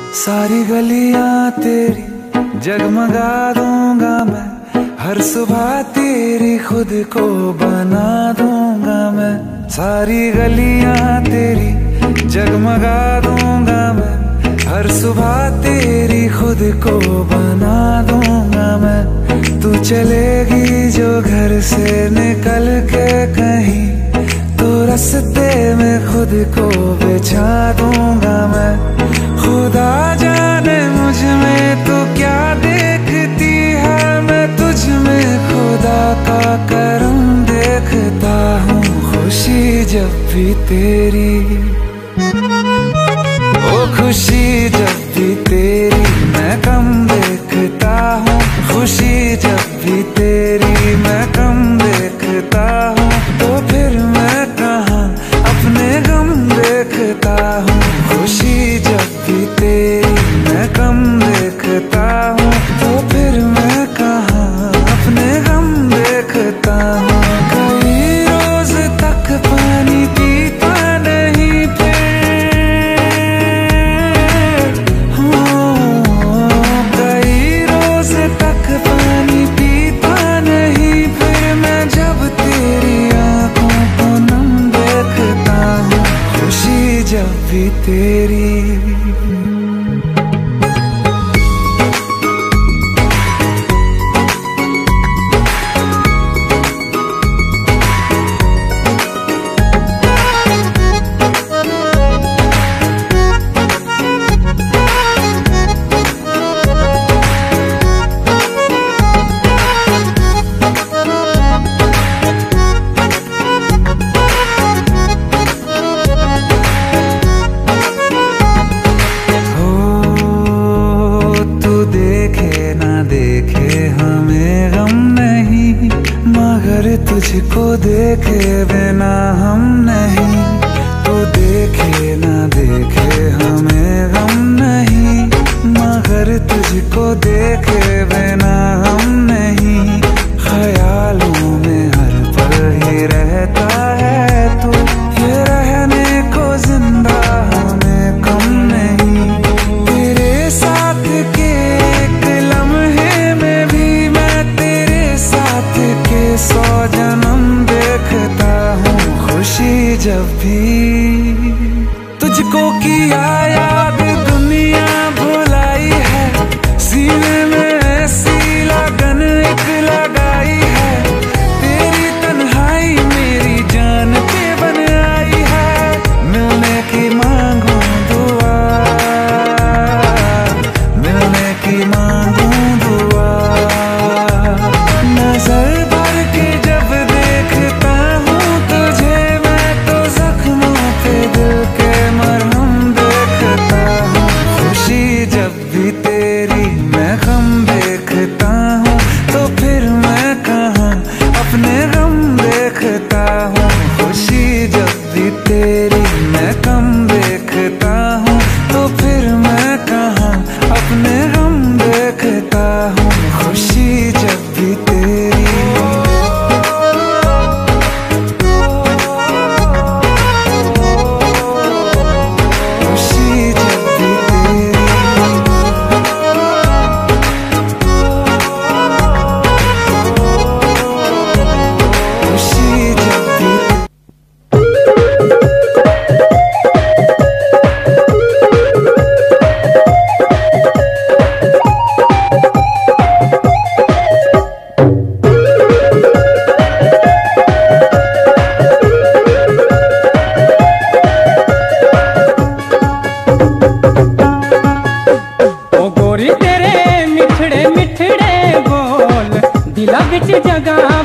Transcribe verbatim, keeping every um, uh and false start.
सारी गलियां तेरी जगमगा दूंगा मैं, हर सुबह तेरी खुद को बना दूंगा मैं। सारी गलियां तेरी जगमगा दूंगा मैं, हर सुबह तेरी खुद को बना दूंगा मैं। तू चलेगी जो घर से निकल के कहीं, तो रास्ते में खुद को बिछा दूंगा मैं। खुदा जाने मुझ में तो क्या देखती है, मैं तुझ में खुदा का करम देखता हूँ। खुशी जब भी तेरी, ओ खुशी जब भी तेरी मैं कम देखता हूँ। खुशी जब भी तेरी मैं कम देखता हूँ, तो फिर मैं कहाँ अपने गम देखता हूँ। खुशी जब भी तेरी मैं कम देखता हूँ, तो फिर मैं कहाँ अपने गम देखता हूँ। कई रोज तक पानी पीता नहीं फिर, हो कई रोज तक पानी पीता नहीं फिर, मैं जब तेरी आंखों को नम देखता हूँ। खुशी जब भी तेरी। तुझको देखे बिना हम नहीं, तू देखे ना देखे हमें गम नहीं। मगर तुझको देखे बिना हम नहीं, ख्यालों में हर पल ही रहता है तू। ये रहने को जिंदा हमें कम नहीं, तेरे साथ के एक लम्हे में भी मैं तेरे साथ के सौ जन्म देखता हूँ। खुशी जब भी तुझको किया याद दुनिया भुलाई है, सीने में ऐसी लगन एक लगाई है। तेरी तन्हाई मेरी जान पे बन आई है, मिलने की मांगू दुआ, मिलने की मांगू दुआ। नजर भर के जब देखता हूँ तुझे, मैं तो जख्मों पे दिल के मरहम देखता हूँ। खुशी जब भी तेरी मैं गम देखता हूँ, तो फिर मैं कहाँ अपने गम देखता हूँ। खुशी जब भी तेरी मैं कम देखता हूँ, तो फिर मैं कहाँ अपने गम देखता हूँ। खुशी जब भी तेरी। दिला बिच जगह